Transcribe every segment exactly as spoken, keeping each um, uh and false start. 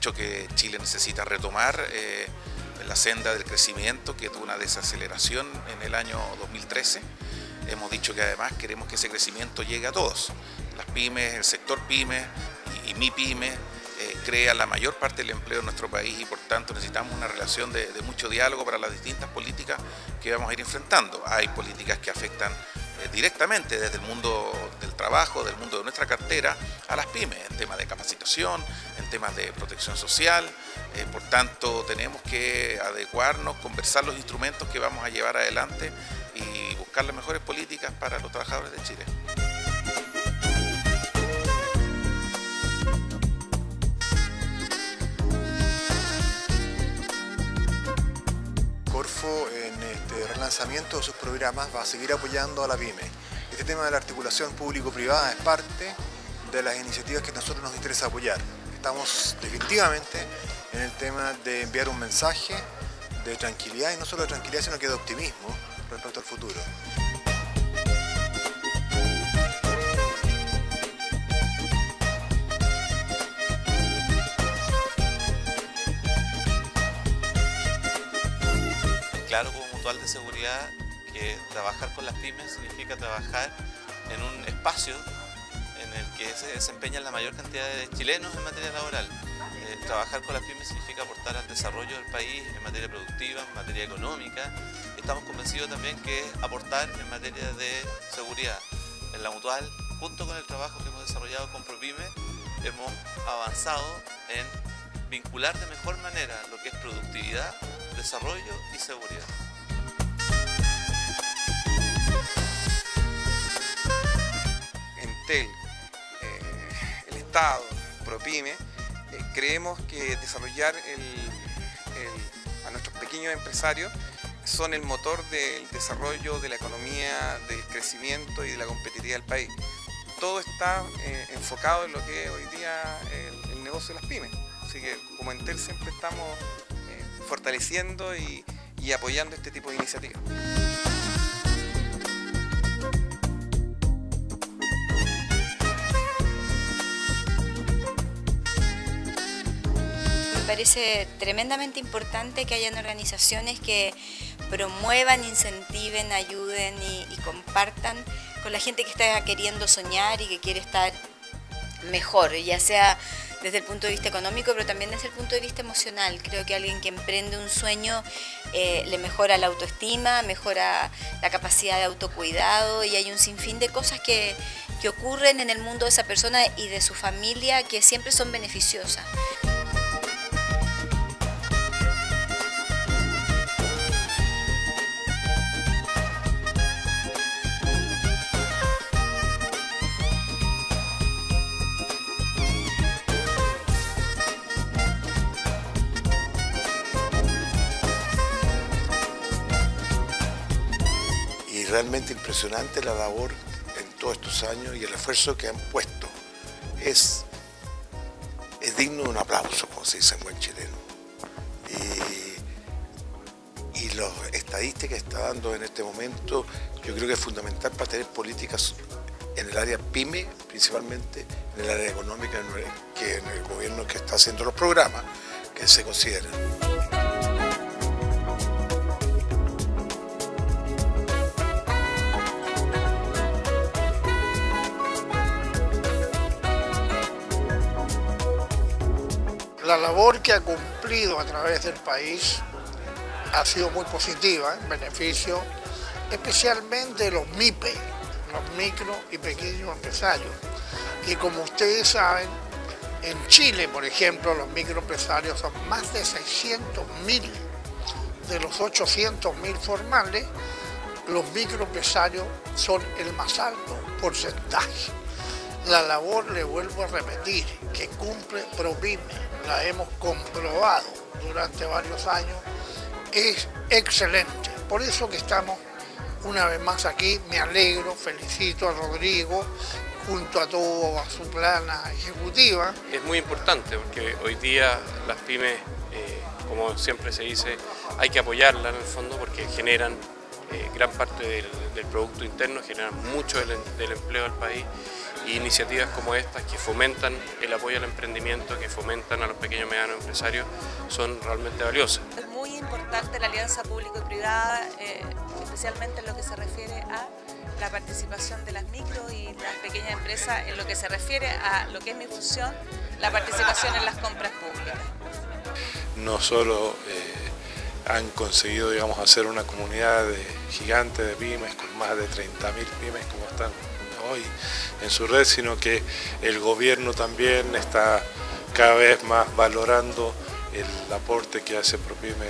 dicho que Chile necesita retomar eh, la senda del crecimiento, que tuvo una desaceleración en el año dos mil trece. Hemos dicho que además queremos que ese crecimiento llegue a todos. Las pymes, el sector pyme y, y MIPYME eh, crea la mayor parte del empleo en nuestro país y por tanto necesitamos una relación de, de mucho diálogo para las distintas políticas que vamos a ir enfrentando. Hay políticas que afectan eh, directamente desde el mundo del trabajo, del mundo de nuestra cartera, a las pymes, en temas de capacitación, en temas de protección social. Eh, por tanto, tenemos que adecuarnos, conversar los instrumentos que vamos a llevar adelante y buscar las mejores políticas para los trabajadores de Chile. Corfo, en este relanzamiento de sus programas, va a seguir apoyando a la pyme. Este tema de la articulación público-privada es parte de las iniciativas que a nosotros nos interesa apoyar. Estamos definitivamente en el tema de enviar un mensaje de tranquilidad, y no solo de tranquilidad, sino que de optimismo respecto al futuro. Claro, como Mutual de Seguridad, que trabajar con las pymes significa trabajar en un espacio en el que se desempeñan la mayor cantidad de chilenos en materia laboral. Eh, trabajar con las pymes significa aportar al desarrollo del país en materia productiva, en materia económica. Estamos convencidos también que es aportar en materia de seguridad. En la Mutual, junto con el trabajo que hemos desarrollado con ProPyme, hemos avanzado en vincular de mejor manera lo que es productividad, desarrollo y seguridad. Entel, eh, el Estado, ProPyme, eh, creemos que desarrollar el, el, a nuestros pequeños empresarios son el motor del desarrollo de la economía, del crecimiento y de la competitividad del país. Todo está eh, enfocado en lo que es hoy día el, el negocio de las pymes. Así que como Entel siempre estamos eh, fortaleciendo y, y apoyando este tipo de iniciativas. Me parece tremendamente importante que hayan organizaciones que promuevan, incentiven, ayuden y, y compartan con la gente que está queriendo soñar y que quiere estar mejor, ya sea desde el punto de vista económico, pero también desde el punto de vista emocional. Creo que alguien que emprende un sueño eh, le mejora la autoestima, mejora la capacidad de autocuidado y hay un sinfín de cosas que, que ocurren en el mundo de esa persona y de su familia que siempre son beneficiosas. Realmente impresionante la labor en todos estos años y el esfuerzo que han puesto. Es, es digno de un aplauso, como se dice en buen chileno. Y, y las estadísticas que está dando en este momento, yo creo que es fundamental para tener políticas en el área pyme, principalmente en el área económica, que en el gobierno que está haciendo los programas que se consideran. La labor que ha cumplido a través del país ha sido muy positiva, en beneficio especialmente de los MIPE, los micro y pequeños empresarios. Y como ustedes saben, en Chile, por ejemplo, los microempresarios son más de seiscientos mil. De los ochocientos mil formales, los microempresarios son el más alto porcentaje. La labor, le vuelvo a repetir, que cumple ProPyme, la hemos comprobado durante varios años, es excelente. Por eso que estamos una vez más aquí, me alegro, felicito a Rodrigo, junto a toda su plana ejecutiva. Es muy importante porque hoy día las pymes, eh, como siempre se dice, hay que apoyarlas en el fondo porque generan eh, gran parte del, del Producto Interno, generan mucho del, del empleo del país y iniciativas como estas que fomentan el apoyo al emprendimiento, que fomentan a los pequeños y medianos empresarios, son realmente valiosas. Es muy importante la alianza público y privada, eh, especialmente en lo que se refiere a la participación de las micro y las pequeñas empresas, en lo que se refiere a lo que es mi función, la participación en las compras públicas. No solo eh, han conseguido, digamos, hacer una comunidad de, gigante de pymes, con más de treinta mil pymes como están hoy en su red, sino que el gobierno también está cada vez más valorando el aporte que hace ProPyme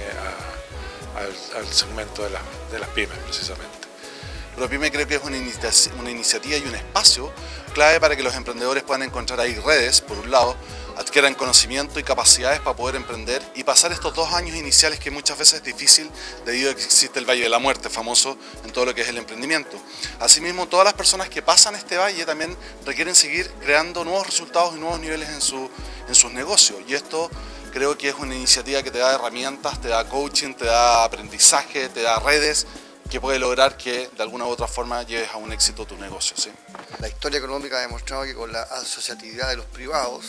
a, al, al segmento de, la, de las pymes, precisamente. ProPyme creo que es una, inicia una iniciativa y un espacio clave para que los emprendedores puedan encontrar ahí redes, por un lado, adquieran conocimiento y capacidades para poder emprender y pasar estos dos años iniciales que muchas veces es difícil debido a que existe el Valle de la Muerte, famoso en todo lo que es el emprendimiento. Asimismo, todas las personas que pasan este valle también requieren seguir creando nuevos resultados y nuevos niveles en, su, en sus negocios, y esto creo que es una iniciativa que te da herramientas, te da coaching, te da aprendizaje, te da redes, que puede lograr que de alguna u otra forma lleves a un éxito tu negocio. ¿Sí? La historia económica ha demostrado que con la asociatividad de los privados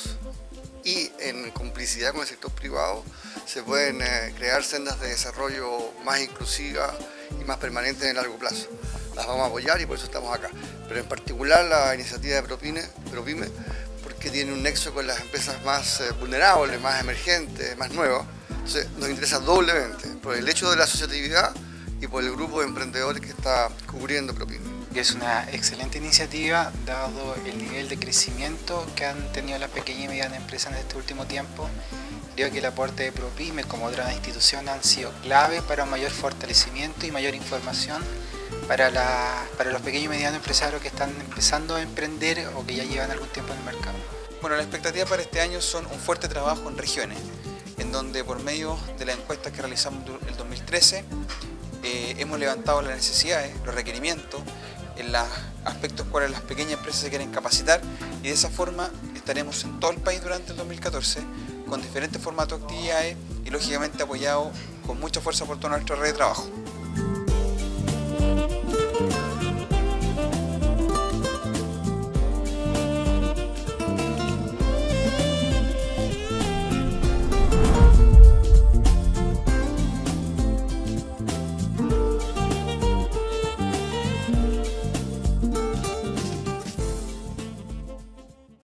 y en complicidad con el sector privado se pueden eh, crear sendas de desarrollo más inclusivas y más permanentes en el largo plazo. Las vamos a apoyar y por eso estamos acá. Pero en particular la iniciativa de ProPyme, ProPyme porque tiene un nexo con las empresas más eh, vulnerables, más emergentes, más nuevas. Entonces nos interesa doblemente por el hecho de la asociatividad y por el grupo de emprendedores que está cubriendo ProPyme. Es una excelente iniciativa dado el nivel de crecimiento que han tenido las pequeñas y medianas empresas en este último tiempo. Creo que el aporte de ProPyme como otra institución han sido clave para un mayor fortalecimiento y mayor información para, la, para los pequeños y medianos empresarios que están empezando a emprender o que ya llevan algún tiempo en el mercado. Bueno, la expectativa para este año son un fuerte trabajo en regiones, en donde por medio de las encuestas que realizamos el dos mil trece, Eh, hemos levantado las necesidades, los requerimientos, en los aspectos cuales las pequeñas empresas se quieren capacitar, y de esa forma estaremos en todo el país durante el dos mil catorce con diferentes formatos de actividades y lógicamente apoyados con mucha fuerza por toda nuestra red de trabajo.